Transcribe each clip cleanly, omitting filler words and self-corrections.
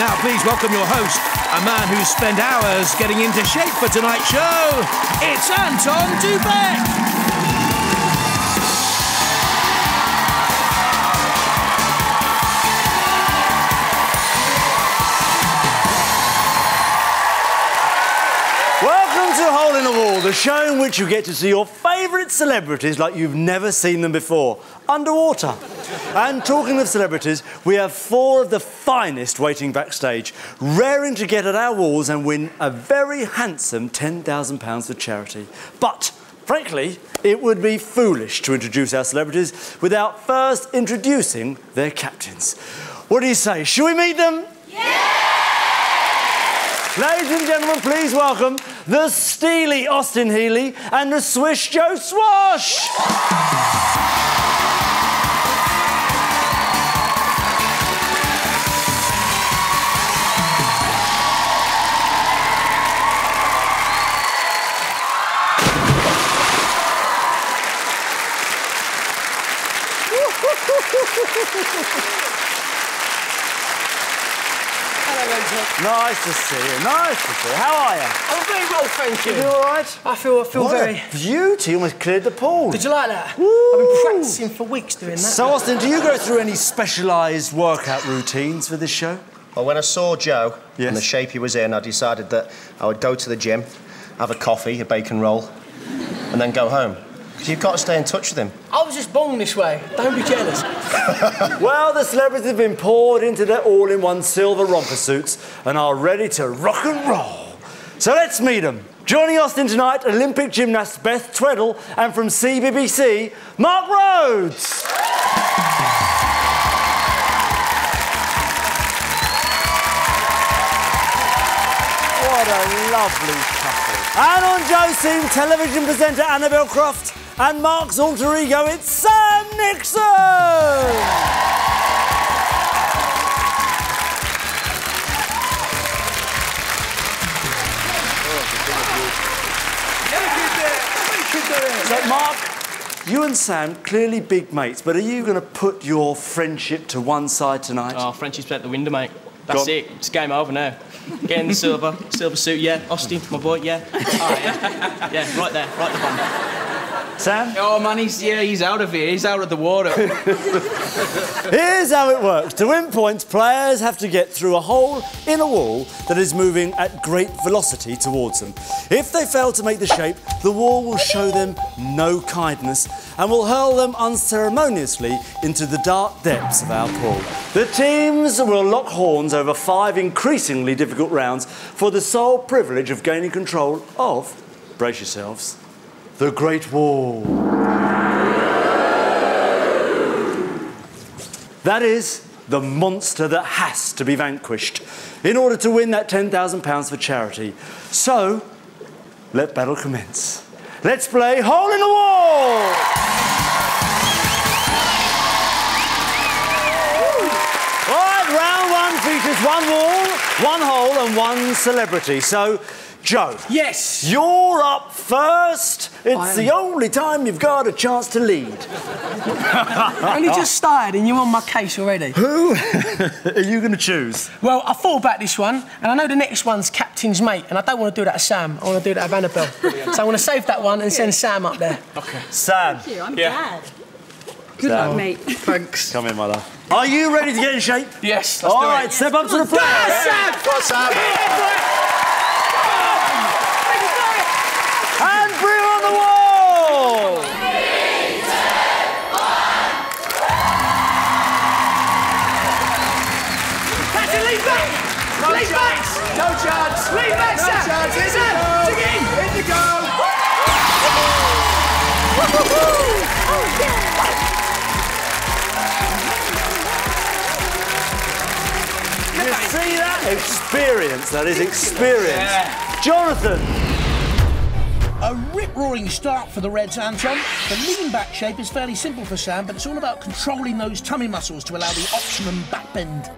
Now, please welcome your host, a man who's spent hours getting into shape for tonight's show. It's Anton Dubek. Welcome to Hole in the Wall, the show in which you get to see your favourite celebrities like you've never seen them before, underwater. And talking of celebrities, we have 4 of the finest waiting backstage, raring to get at our walls and win a very handsome £10,000 for charity. But, frankly, it would be foolish to introduce our celebrities without first introducing their captains. What do you say? Shall we meet them? Yeah! Ladies and gentlemen, please welcome the steely Austin Healey and the Swish Joe Swash! Nice to see you, nice to see you. How are you? I'm very well, thank you. You all right? I feel what very... a beauty, you almost cleared the pool. Did you like that? Woo. I've been practising for weeks doing that. So, Austin, do you go through any specialised workout routines for this show? Well, when I saw Joe and the shape he was in, I decided that I would go to the gym, have a coffee, a bacon roll, and then go home. Because you've got to stay in touch with him. I was just born this way. Don't be jealous. Well, the celebrities have been poured into their all-in-one silver romper suits and are ready to rock and roll. So let's meet them. Joining Austin tonight, Olympic gymnast Beth Tweddle, and from CBBC, Mark Rhodes. What a lovely couple. And on Joe's team, television presenter Annabel Croft, and Mark's alter ego, it's Sam Nixon! So, Mark, you and Sam, clearly big mates, but are you going to put your friendship to one side tonight? Oh, friendship's out the window, mate. That's it. It's game over now. Get in the silver suit, yeah. Austin, my boy, yeah. Oh, yeah. Yeah, right there, right at the bottom. Sam? Oh, man, he's out of here. He's out of the water. Here's how it works. To win points, players have to get through a hole in a wall that is moving at great velocity towards them. If they fail to make the shape, the wall will show them no kindness and will hurl them unceremoniously into the dark depths of our pool. The teams will lock horns over 5 increasingly difficult rounds for the sole privilege of gaining control of, brace yourselves, the Great Wall. That is the monster that has to be vanquished in order to win that £10,000 for charity. So, let battle commence. Let's play Hole in the Wall! All right, round 1 features 1 wall, 1 hole and 1 celebrity. So, Joe. Yes. You're up first. It's the only time you've got a chance to lead. Only just started and you're on my case already. Who are you going to choose? Well, I thought about this one, and I know the next one's Captain's Mate, and I don't want to do that to Sam. I want to do that to Annabel. So I want to save that one and send Sam up there. OK. Sam. Thank you, I'm glad. Good Sam. luck, mate. Thanks. Come in, my love. Are you ready to get in shape? Yes, let's do it. All right, step up to the plate. Go, Sam! Go on, Sam! And bring on the wall! 3, 2, 1. Captain, lean back! Lean back! No chance. Lean back, Sam! No chance. Sam! Dig in! In the goal. Oh, yeah. You see that? Experience, that is experience. Yeah. Jonathan. A rip-roaring start for the Reds, Anton. The lean-back shape is fairly simple for Sam, but it's all about controlling those tummy muscles to allow the optimum back bend.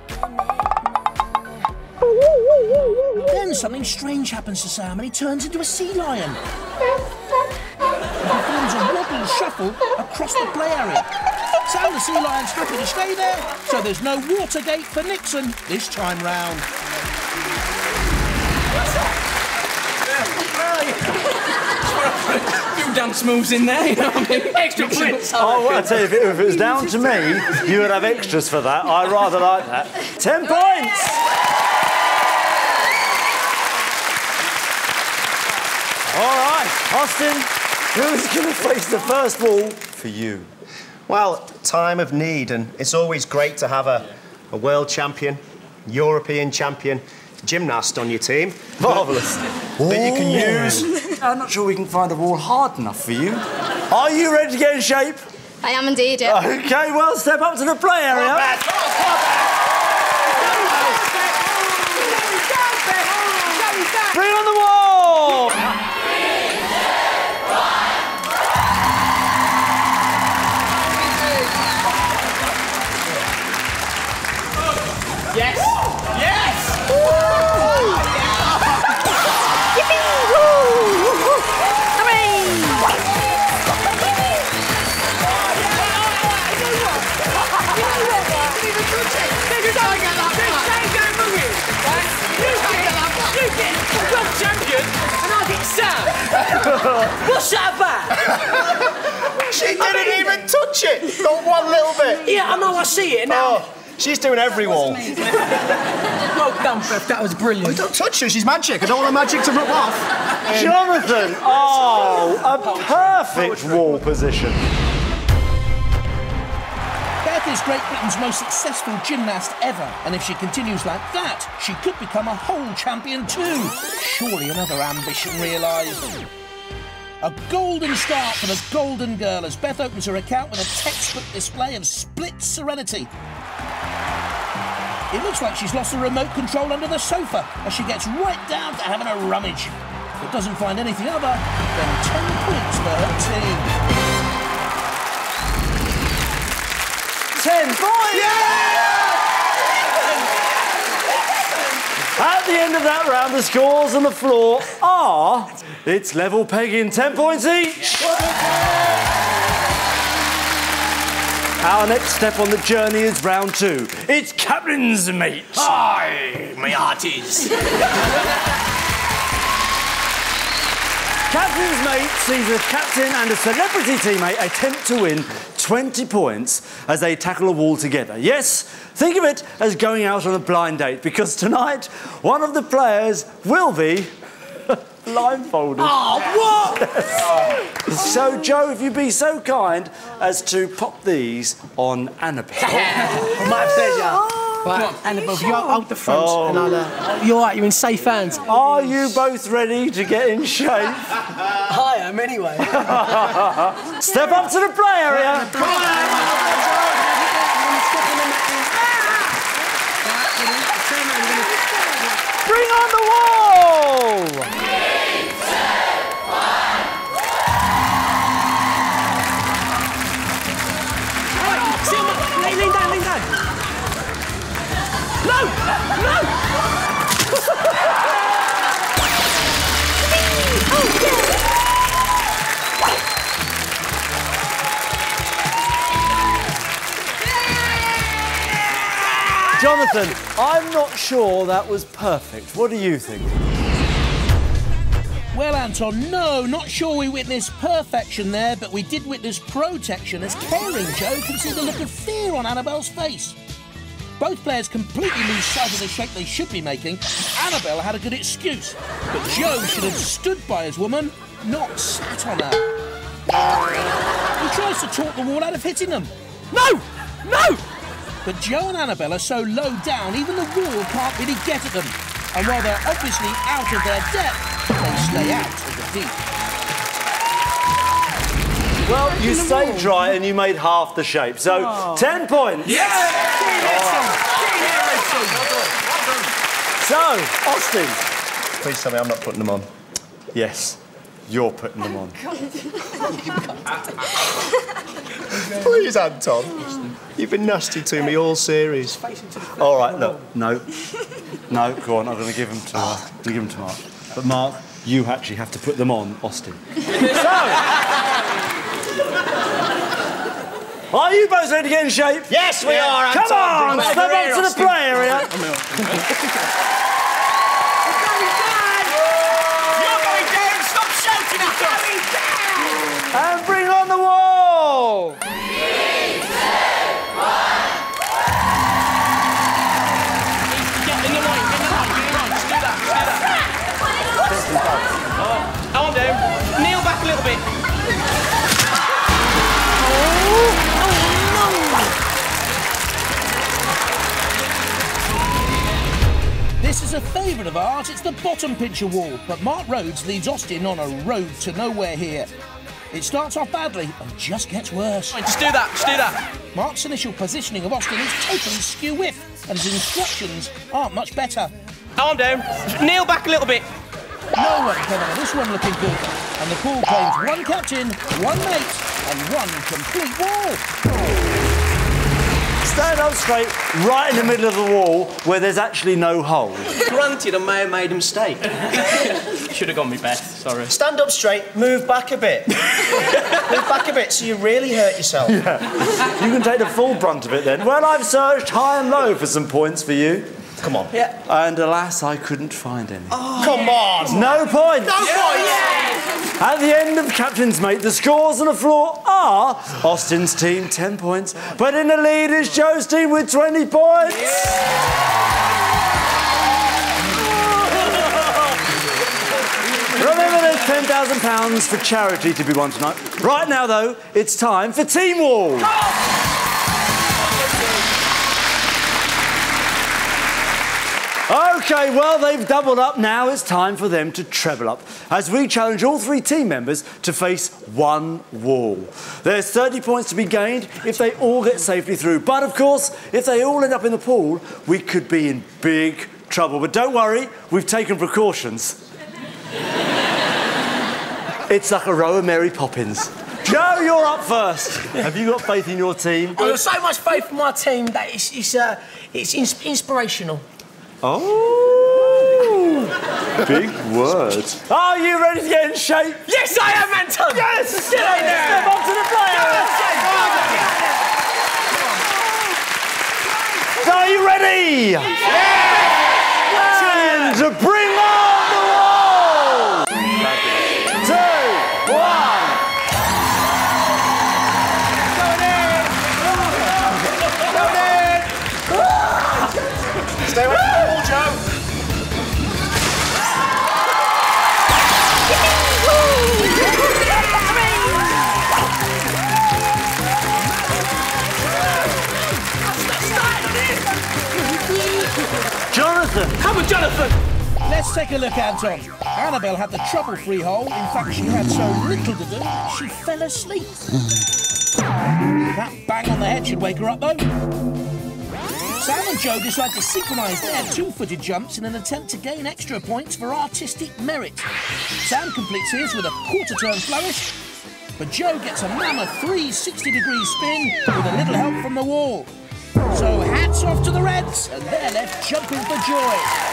Then something strange happens to Sam and he turns into a sea lion. He performs a wobble shuffle across the play area. Sam the sea lion's happy to stay there, so there's no Watergate for Nixon this time round. A few dance moves in there, you know what I mean? Extra flips. Oh, I tell you, if it was down to me, you would have extras for that. I rather like that. 10 points! All right, Austin, who's going to face the first wall for you? Well, time of need, and it's always great to have a world champion, European champion, gymnast on your team. Marvellous. That you can use. I'm not sure we can find a wall hard enough for you. Are you ready to get in shape? I am indeed, yeah. OK, well, step up to the play area. Bring on the wall! Yes! Yes! What's that about? She didn't even touch it! Not one little bit! Yeah, I know, I see it now. Oh, she's doing every wall. Well done, Beth, that was brilliant. Don't touch her, she's magic. I don't want her magic to rub off. Jonathan! Oh, a perfect wall position. Beth is Great Britain's most successful gymnast ever, and if she continues like that, she could become a whole champion too. Surely another ambition realised. A golden start for the Golden Girl as Beth opens her account with a textbook display of split serenity. It looks like she's lost the remote control under the sofa as she gets right down to having a rummage, but doesn't find anything other than 10 points for her team. 10 points! Yeah! At the end of that round, the scores on the floor are... It's level pegging, 10 points each. Our next step on the journey is round 2. It's Captain's Mate. Aye, my hearties. Captain's Mate sees a captain and a celebrity teammate attempt to win 20 points as they tackle a wall together. Yes, think of it as going out on a blind date, because tonight one of the players will be blindfolded. Oh, what? So, Joe, if you'd be so kind as to pop these on Annabelle. My pleasure. Right, Annabelle, you hold the front and I'll... You're all right, you're in safe hands. Are you both ready to get in shape? I am, anyway. Step up to the play area. Bring on the wall! Lean down, lean down. No! No! Jonathan, I'm not sure that was perfect. What do you think? Well, Anton, no, not sure we witnessed perfection there, but we did witness protection as caring Joe could see the look of fear on Annabelle's face. Both players completely lose sight of the shape they should be making. Annabelle had a good excuse, but Joe should have stood by his woman, not sat on her. He tries to talk the wall out of hitting them. No! No! But Joe and Annabelle are so low down, even the wall can't really get at them. And while they're obviously out of their depth, they stay out of the deep. Well, you stayed dry and you made half the shape, so 10 points. Yes! So, Austin. Please tell me I'm not putting them on. Yes, you're putting them on. Please, Anton. You've been nasty to me all series. All right, look, no. No, go on, I'm going to give them to I'm going to give them to Mark. But Mark, you actually have to put them on Austin. So, Are you both ready to get in shape? Yes, we are. Come on, step up to the play area. You're going down! Stop shouting at us! And bring on the wall. Get in the line, just do that. Calm down. Kneel back a little bit. This is a favourite of ours. It's the bottom pincher wall, but Mark Rhodes leads Austin on a road to nowhere here. It starts off badly and just gets worse. Just do that. Mark's initial positioning of Austin is totally skew-whiff, and his instructions aren't much better. Calm down. Kneel back a little bit. No one came out of this one looking good, and the pool claims one captain, one mate, and one complete wall. Stand up straight, right in the middle of the wall, where there's actually no hole. Granted, I may have made a mistake. Should have gone with Beth, sorry. Stand up straight, move back a bit. Move back a bit so you really hurt yourself. Yeah. You can take the full brunt of it then. Well, I've searched high and low for some points for you. Come on. Yeah. And alas, I couldn't find any. Oh. Come on. No points. No points. At the end of Captain's Mate, the scores on the floor are Austin's team 10 points, but in the lead is Joe's team with 20 points. Remember, there's £10,000 for charity to be won tonight. Right now, though, it's time for Team Wall. OK, well, they've doubled up. Now it's time for them to treble up, as we challenge all three team members to face one wall. There's 30 points to be gained if they all get safely through. But, of course, if they all end up in the pool, we could be in big trouble. But don't worry, we've taken precautions. It's like a row of Mary Poppins. Joe, you're up first. Have you got faith in your team? I've got so much faith in my team that it's inspirational. Oh, big words. Are you ready to get in shape? Yes, I am, Anton! Yes! Get in there! Step up to the player! Are you ready? Yes! And bring on the wall! 2, 1. Stay away from the wall, Joe. Jonathan! Come on, Jonathan! Let's take a look, Anton. Annabelle had the trouble-free hole. In fact, she had so little to do, she fell asleep. That bang on the head should wake her up, though. Sam and Joe decide to synchronise their two-footed jumps in an attempt to gain extra points for artistic merit. Sam completes his with a quarter-turn flourish, but Joe gets a mammoth 360-degree spin with a little help from the wall. So hats off to the Reds, and they're left jumping for joy.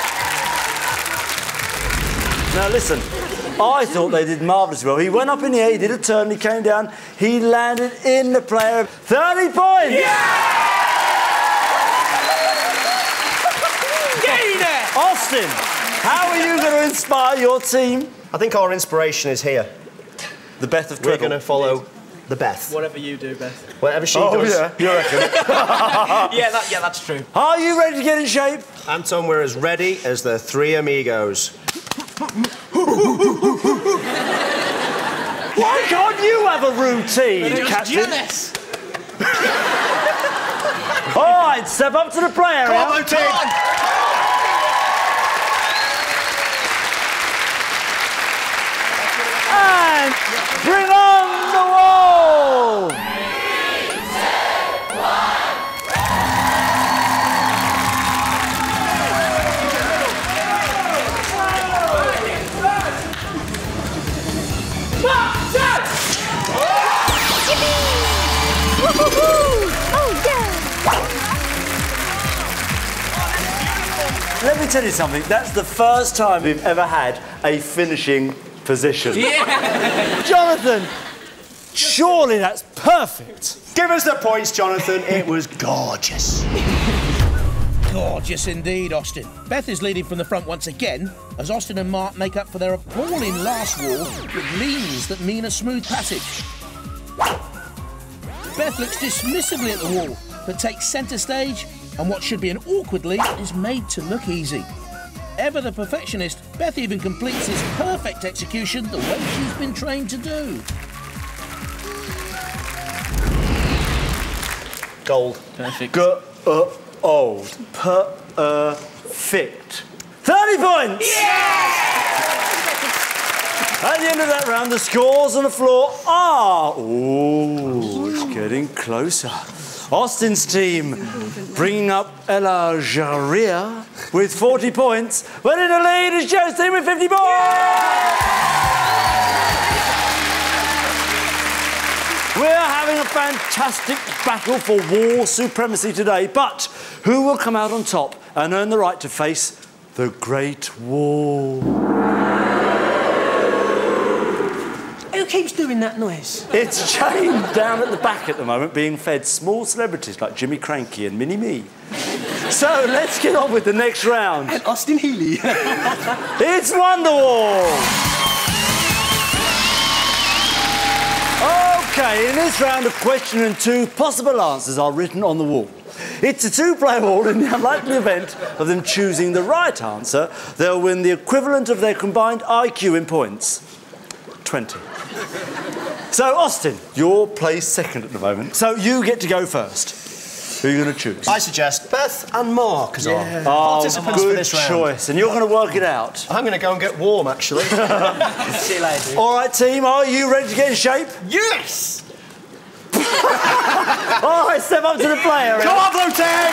Now listen, I thought they did marvellously well. He went up in the air, he did a turn, he came down, he landed in the player. 30 points! Yeah! Get in there! Austin, how are you going to inspire your team? I think our inspiration is here. The Beth of We're Tweddle. going to follow the Beth. Whatever you do, Beth. Whatever she does. Yeah, you reckon? Yeah, that's true. Are you ready to get in shape? Anton, we're as ready as the three amigos. Why can't you have a routine, Captain? Gymnast. All right, step up to the play area. Come on, team. And bring on the wall. 3, 2, 1. Oh, yeah! Let me tell you something. That's the first time we've ever had a finishing position. Yeah. Jonathan, Surely that's perfect. Give us the points, Jonathan. It was gorgeous. Gorgeous indeed, Austin. Beth is leading from the front once again, as Austin and Mark make up for their appalling last wall with leans that mean a smooth passage. Beth looks dismissively at the wall, but takes centre stage, and what should be an awkward leap is made to look easy. Ever the perfectionist, Beth even completes his perfect execution the way she's been trained to do. Gold. Perfect. Old. Perfect. 30 points! At the end of that round, the scores on the floor are... Ooh, it's getting closer. Austin's team bringing up Ella Jaria with 40 points. But in the lead is Joe's team with 50 points! We're having a fantastic battle for wall supremacy today, but who will come out on top and earn the right to face the Great Wall? Who keeps doing that noise? It's chained down at the back at the moment, being fed small celebrities like Jimmy Cranky and Mini Me. So let's get on with the next round. And Austin Healy. It's Wonderwall! OK, in this round, a question and 2 possible answers are written on the wall. It's a 2-player wall. In the unlikely event of them choosing the right answer, they'll win the equivalent of their combined IQ in points. 20. So, Austin, you're placed second at the moment, so you get to go first. Who are you going to choose? I suggest Beth and Mark as our participants for this round. Good choice, and you're going to work it out. I'm going to go and get warm, actually. See you later. All right, team, are you ready to get in shape? Yes! All right, step up to the player. Come on, Blue Team!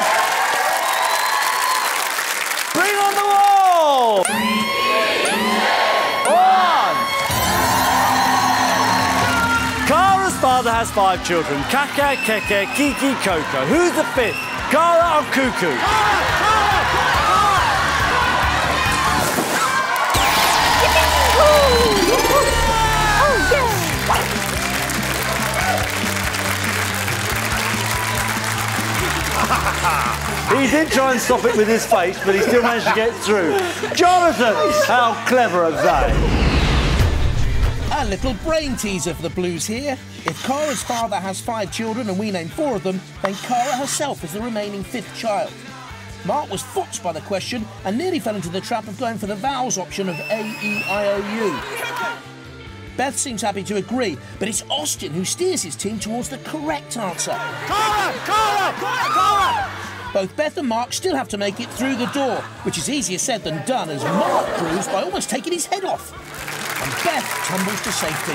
Bring on the wall! 1. Cara's father has 5 children. Kaka, Keke, Kiki, Coco. Who's the 5th? Cara or Cuckoo? He did try and stop it with his face, but he still managed to get through. Jonathan, how clever are they? A little brain teaser for the Blues here. If Cara's father has 5 children and we name 4 of them, then Cara herself is the remaining 5th child. Mark was foxed by the question and nearly fell into the trap of going for the vowels option of A-E-I-O-U. Beth seems happy to agree, but it's Austin who steers his team towards the correct answer. Cara! Cara! Cara! Both Beth and Mark still have to make it through the door, which is easier said than done, as Mark proves by almost taking his head off. And Beth tumbles to safety.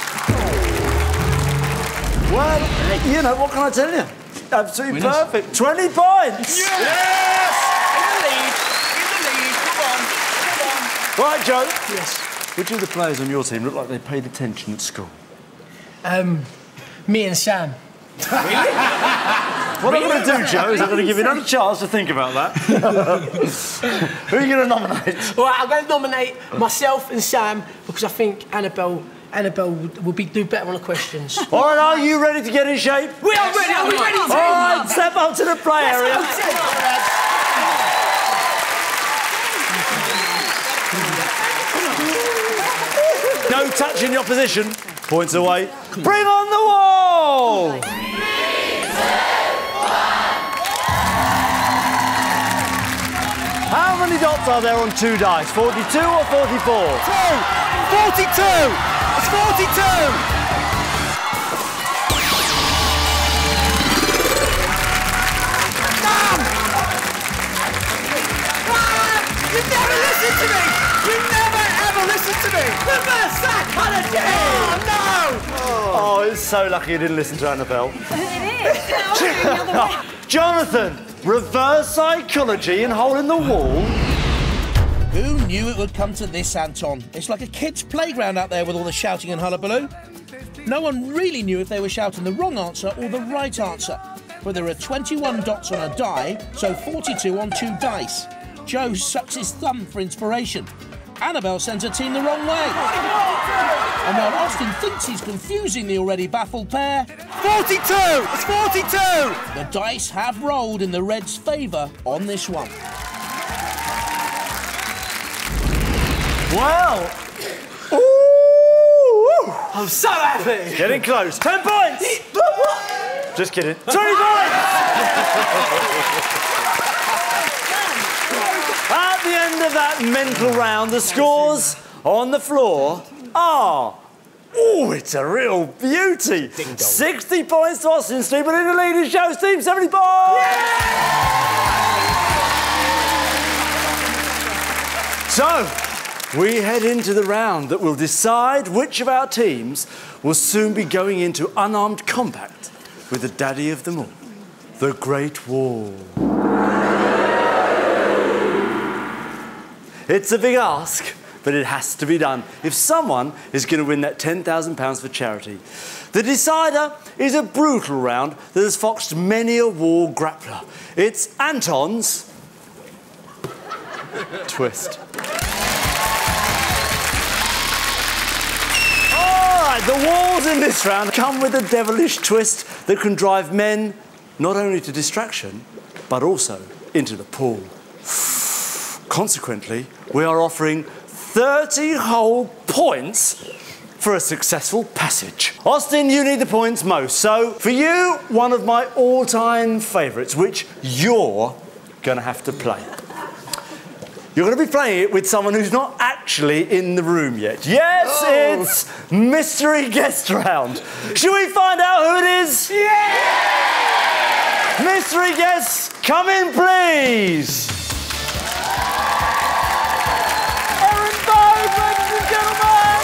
Well, you know, what can I tell you? Absolutely perfect. 20 points! Yes! In the lead. Come on. Right, Joe. Yes. Which of the players on your team look like they paid attention at school? Me and Sam. What I'm going to do, Joe, is I'm going to give you another chance to think about that. Who are you going to nominate? All right, I'm going to nominate myself and Sam because I think Annabelle will do better on the questions. All right, are you ready to get in shape? We are ready. Are we ready? All right, step up to the play area. No touching the opposition. Points away. Bring on the wall! How many dots are there on 2 dice? 42 or 44? 42! It's 42! Mum! You never listen to me! You never ever listen to me! Reverse psychology! Oh, no! Oh, it's so lucky you didn't listen to Annabelle. It is. Jonathan, reverse psychology and hole in the wall? Who knew it would come to this, Anton? It's like a kid's playground out there with all the shouting and hullabaloo. No one really knew if they were shouting the wrong answer or the right answer. But there are 21 dots on a die, so 42 on 2 dice. Joe sucks his thumb for inspiration. Annabelle sends her team the wrong way. And while Austin thinks he's confusing the already baffled pair... 42! It's 42! The dice have rolled in the Reds' favour on this one. Well... Ooh! I'm so happy. Getting close. 10 points! Just kidding. 20 points! At the end of that mental round, the scores on the floor are... Oh, it's a real beauty. 60 points to Austin's team, but in the lead is Joe's team, 70 points! So, we head into the round that will decide which of our teams will soon be going into unarmed combat with the daddy of them all, the Great Wall. It's a big ask, but it has to be done if someone is going to win that £10,000 for charity. The decider is a brutal round that has foxed many a wall grappler. It's Anton's twist. The walls in this round come with a devilish twist that can drive men not only to distraction, but also into the pool. Consequently, we are offering 30 whole points for a successful passage. Austin, you need the points most. So, for you, one of my all-time favourites, which you're going to have to play. You're going to be playing it with someone who's not actually in the room yet. Yes, It's Mystery Guest Round. Should we find out who it is? Yeah! Mystery guests, come in, please. Erin Bowes, ladies and gentlemen.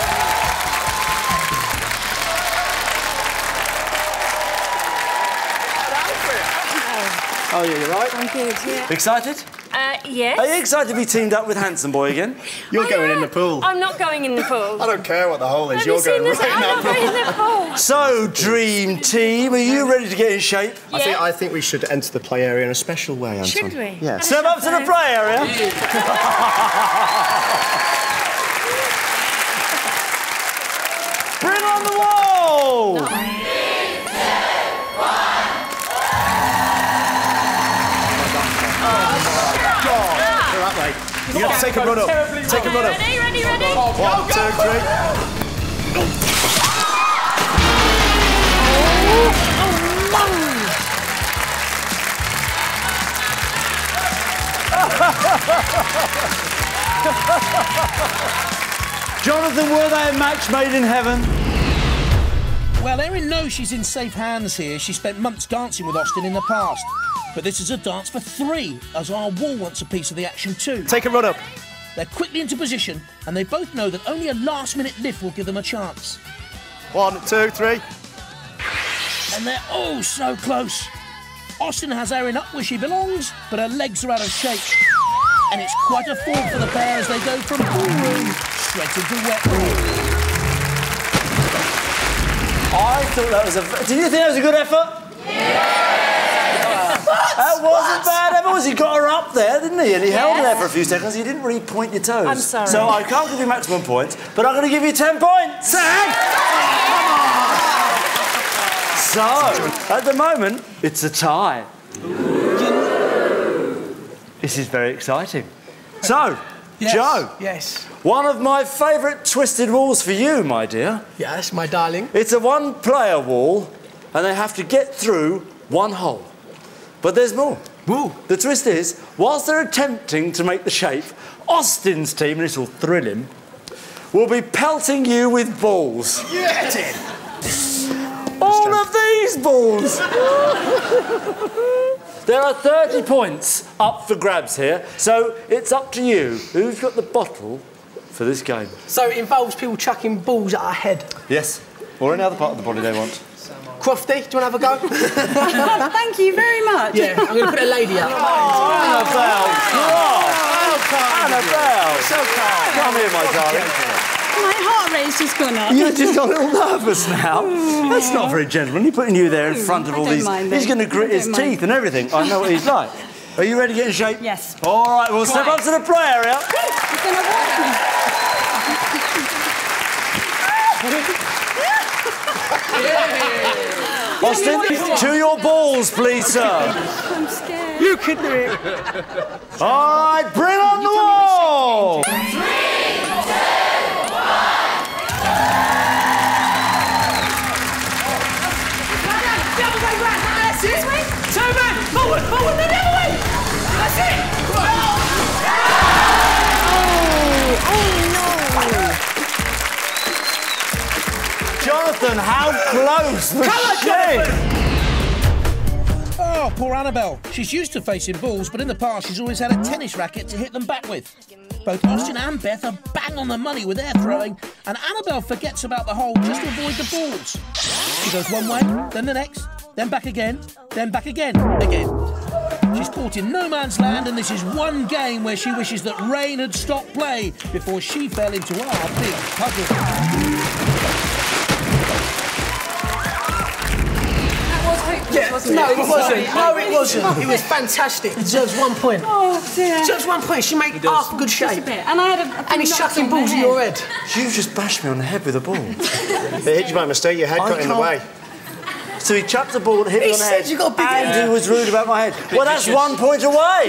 Oh, yeah, you're right. I'm good, yeah. Excited? Yes. Are you excited to be teamed up with Handsome Boy again? You're going in the pool. I'm not going in the pool. I don't care what the hole is. Have You're you seen going this? right in I'm that not pool. going in the pool. So, Dream Team, are you ready to get in shape? Yeah. I think we should enter the play area in a special way, Anton. Should we? Yeah. Step up to the play area. Bring on the wall. No. You got to take a run up. Take a run up. Ready? 1, 2, 3. Jonathan, were they a match made in heaven? Well, Erin knows she's in safe hands here. She spent months dancing with Austin in the past. But this is a dance for 3, as our wall wants a piece of the action too. Take a run up. They're quickly into position, and they both know that only a last-minute lift will give them a chance. 1, 2, 3. And they're oh so close. Austin has Erin up where she belongs, but her legs are out of shape. And it's quite a fall for the pair as they go from ballroom straight into wet room. I thought that was a... Did you think that was a good effort? That wasn't bad effort. He got her up there, didn't he? And he held her there for a few seconds. You didn't really point your toes. I'm sorry. So I can't give you maximum points, but I'm going to give you 10 points. So, at the moment, it's a tie. This is very exciting. So, Yes. Joe. Yes. One of my favourite twisted walls for you, my dear. Yes, my darling. It's a one-player wall, and they have to get through one hole. But there's more. Woo. The twist is, whilst they're attempting to make the shape, Austin's team, and this will thrill him, will be pelting you with balls. Get in. All of these balls! There are 30 points up for grabs here, so it's up to you. Who's got the bottle for this game? So it involves people chucking balls at our head. Yes, or any other part of the body they want. Crofty, do you want to have a go? Thank you very much. Yeah, I'm going to put a lady up. Annabelle! Annabelle! So kind. Come here, my darling. My heart rate's just gone up. You just got a little nervous now. That's not very gentlemanly, putting you there in front of all these... He's going to grit his teeth and everything. I know what he's like. Are you ready to get in shape? Yes. All right, we'll step up to the play area. He's going to walk me. Austin, to your balls, please, sir. I'm scared. You can do it. All right, bring on the wall. 3, 2, 1. This way. Turn back. Forward, forward, the other way. That's it. Jonathan, how close was she? Oh, poor Annabelle. She's used to facing balls, but in the past she's always had a tennis racket to hit them back with. Both Austin and Beth are bang on the money with their throwing, and Annabelle forgets about the hole just to avoid the balls. She goes one way, then the next, then back again, again. She's caught in no man's land, and this is one game where she wishes that rain had stopped play before she fell into our big puzzle. No, it wasn't. No, it wasn't. It was fantastic. Deserves 1 point. Oh, dear. Deserves 1 point. She made half a good Just a shape. bit. And I had a And he's chucking balls at your head. You just bashed me on the head with a ball. It hit you by mistake, your head got in the way. So he chucked the ball, hit me on the head, you got a big and head. he was rude about my head. Well, that's 1 point away.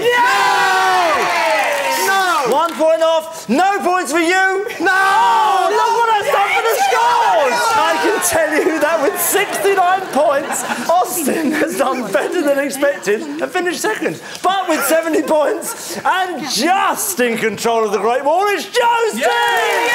No! 1 point off. No points for you. No! Look what I've done for the scores. I can tell you that with 69 points, Austin has done better than expected and finished second. But with 70 points and just in control of the Great Wall, it's Joe's team.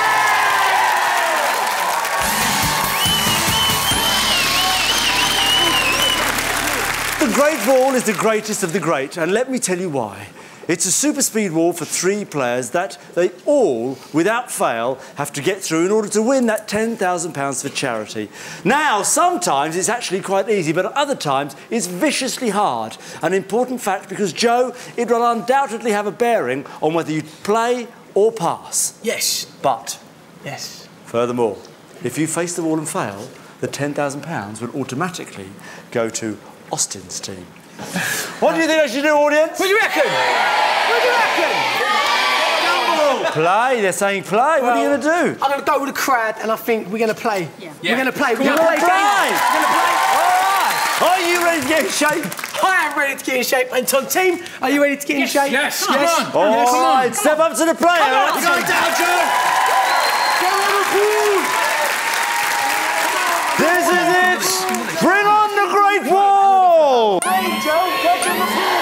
The Great Wall is the greatest of the great, and let me tell you why. It's a super speed wall for 3 players that they all, without fail, have to get through in order to win that £10,000 for charity. Now, sometimes it's actually quite easy, but at other times it's viciously hard. An important fact because, Joe, it will undoubtedly have a bearing on whether you play or pass. Yes. But, Yes. furthermore, if you face the wall and fail, the £10,000 will automatically go to Austin's team. What do you think I should do, audience? What do you reckon? What do you reckon? Play. They're saying play. What are you going to do? I'm going to go with the crowd, and I think we're going to play. Yeah. We're going to play. We're You're going to going to play. play. We're going to play. All right. Are you ready to get in shape? I am ready to get in shape. And Tom, team, are you ready to get in shape? Yes. Come on. All right. Step up to the player. on. Go down, Joe. This is it. Bring on the Great Wall. Hey, Joe, catch on the floor.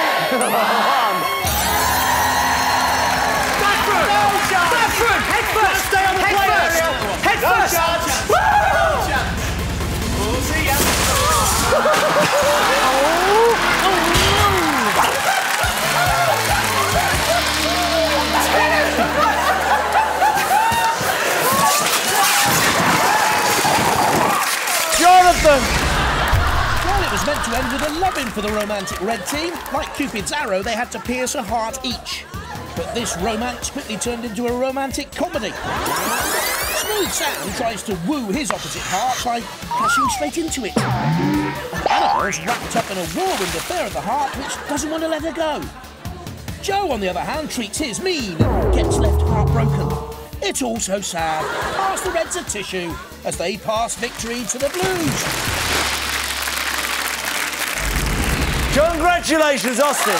Backfront. Head first. Stay on the play area. Head first. Woo! We'll see ya. Jonathan. Well, it was meant to end with a loving for the romantic red team. Like Cupid's arrow, they had to pierce a heart each. But this romance quickly turned into a romantic comedy. Smooth Sam tries to woo his opposite heart by crashing straight into it. And Annabelle's wrapped up in a whirlwind affair of the heart which doesn't want to let her go. Joe, on the other hand, treats his mean and gets left heartbroken. It's all so sad. Pass the Reds a tissue as they pass victory to the Blues. Congratulations, Austin.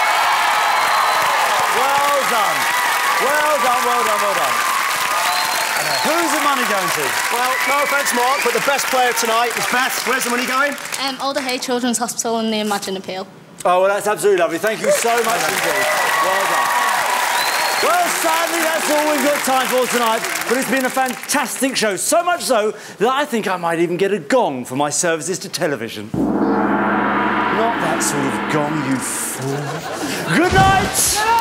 Well done. Well done, well done, well done. Who's the money going to? Well, no offence, Mark, but the best player tonight is Beth. Where's the money going? Alder Hay Children's Hospital and the Imagine Appeal. Oh, well, that's absolutely lovely. Thank you so much indeed. Well done. Well, sadly, that's all we've got time for tonight, but it's been a fantastic show, so much so that I think I might even get a gong for my services to television. Not that sort of gong, you fool. Good night!